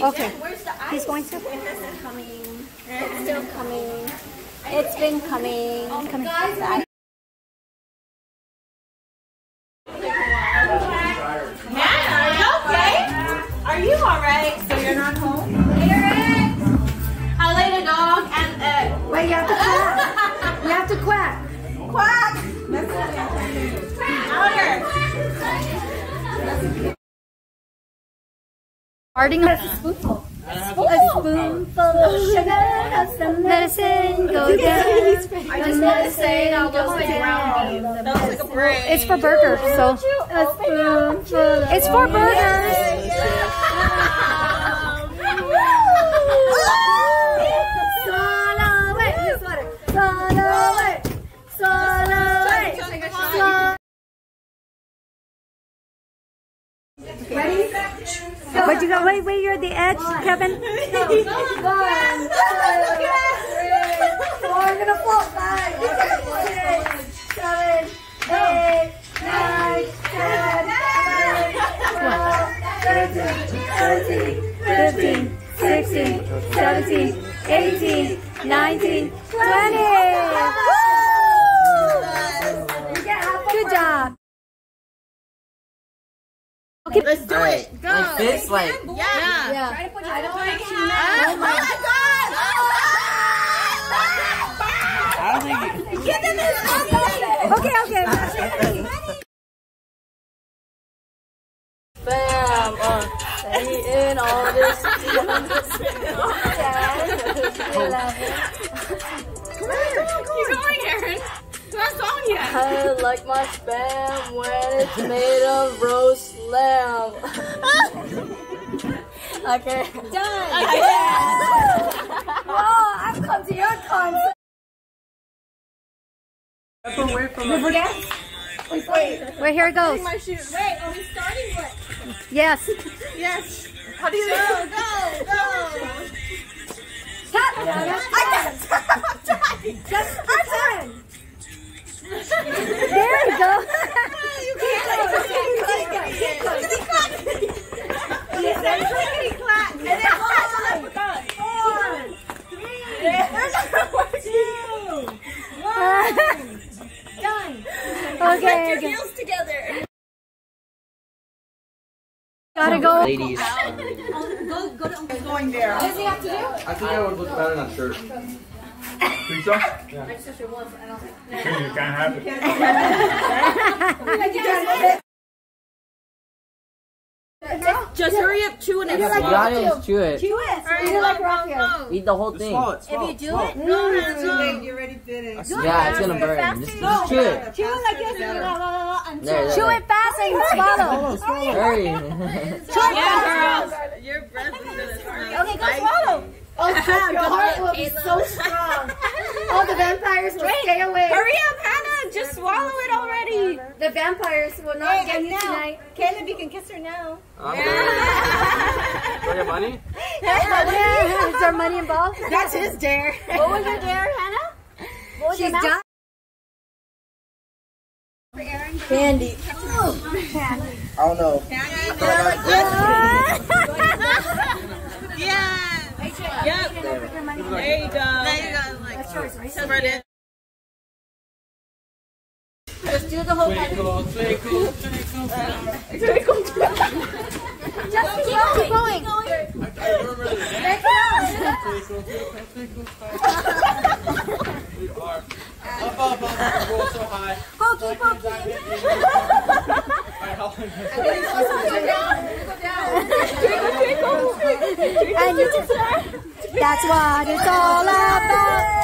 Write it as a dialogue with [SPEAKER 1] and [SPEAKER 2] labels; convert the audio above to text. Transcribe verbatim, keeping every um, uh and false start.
[SPEAKER 1] Okay. He's going to?
[SPEAKER 2] It hasn't coming. It's still coming. It's been coming.
[SPEAKER 1] Oh, coming.
[SPEAKER 2] Guys,
[SPEAKER 3] Hannah, are you okay? Are you alright? So you're not home? Eric! I laid a dog and egg.
[SPEAKER 1] Wait, you have to quack. You have to quack.
[SPEAKER 3] Quack! That's louder.
[SPEAKER 1] Farting a spoonful. A spoonful of sugar, have some medicine, go down.
[SPEAKER 3] I just want to say that was like ground beef. That was like a break.
[SPEAKER 1] It's for burgers, so.
[SPEAKER 2] a spoonful.
[SPEAKER 1] It's for burgers.
[SPEAKER 2] Swallow it. Swallow it. Swallow it. Swallow.
[SPEAKER 1] Ready? But you go, wait, wait, you're at the edge, Kevin.
[SPEAKER 2] One, two, three, four. I'm gonna fall. Five, six, seven, eight, nine, ten, twelve, thirteen,
[SPEAKER 1] fifteen, sixteen, seventeen, eighteen, nineteen, twenty. Good job. Okay,
[SPEAKER 3] Let's do it. Go.
[SPEAKER 4] Like this, like.
[SPEAKER 3] Yeah.
[SPEAKER 1] yeah.
[SPEAKER 2] Try to put your phone in.
[SPEAKER 3] Oh my god!
[SPEAKER 4] I don't think you.
[SPEAKER 3] Give them his money!
[SPEAKER 1] Okay, okay.
[SPEAKER 3] Bam! Uh, eating all this. Keep going, Aaron. That's on yet.
[SPEAKER 5] I like my spam when it's made of roast lamb. Okay.
[SPEAKER 2] Done.
[SPEAKER 3] Okay.
[SPEAKER 2] Whoa, I've come to your concert.
[SPEAKER 4] Away from
[SPEAKER 2] Wait, wait.
[SPEAKER 1] Wait, here it goes.
[SPEAKER 3] My shoes. Wait, are we starting what?
[SPEAKER 1] Yes.
[SPEAKER 3] Yes. How do you go? Go, go.
[SPEAKER 2] Stop. I can't. Just turn.
[SPEAKER 1] There you go.
[SPEAKER 3] You can't. Keep going. Keep going. Yes, there's clickety clack. And then hold on. Four, three, two, one. Done.
[SPEAKER 1] Okay.
[SPEAKER 3] Your
[SPEAKER 1] Okay.
[SPEAKER 3] heels together.
[SPEAKER 1] Gotta go.
[SPEAKER 4] Ladies.
[SPEAKER 3] Go, go to going there.
[SPEAKER 2] What does he have to do?
[SPEAKER 4] I think I would look better in that shirt.
[SPEAKER 6] Think so? Yeah.
[SPEAKER 2] My sister was. I don't think.
[SPEAKER 6] You can't have it.
[SPEAKER 3] Just hurry up, chew it.
[SPEAKER 4] You gotta chew it.
[SPEAKER 2] Chew it. Eat it like Raphael.
[SPEAKER 4] Eat the whole thing.
[SPEAKER 3] If you do it, no,
[SPEAKER 7] You already did it.
[SPEAKER 4] Yeah, it's gonna burn. Just, just chew it.
[SPEAKER 2] Chew it like this.
[SPEAKER 4] There,
[SPEAKER 2] Until.
[SPEAKER 4] there,
[SPEAKER 1] Chew
[SPEAKER 4] there.
[SPEAKER 1] it fast and swallow.
[SPEAKER 4] Hurry.
[SPEAKER 3] yeah, girl. Your breath is gonna start.
[SPEAKER 2] Okay, go swallow. Oh, your heart will be so strong. All the vampires will stay away.
[SPEAKER 3] Hurry up, Hannah. Just swallow it already.
[SPEAKER 2] The vampires will not get you tonight.
[SPEAKER 3] Caleb, you can kiss her now.
[SPEAKER 4] For your money?
[SPEAKER 1] Yeah, is there money involved?
[SPEAKER 3] That's his dare.
[SPEAKER 2] What was your dare, Hannah? What was
[SPEAKER 1] She's
[SPEAKER 2] your
[SPEAKER 1] done.
[SPEAKER 3] Candy.
[SPEAKER 4] I don't know.
[SPEAKER 3] Yeah. Yep. There you go. Now you gotta like spread it.
[SPEAKER 2] Just do the whole thing. Just keep going. Keep going. Make it
[SPEAKER 6] Up, up, up, roll so high.
[SPEAKER 2] Pokey, pokey.
[SPEAKER 1] And you just, that's what it's all about.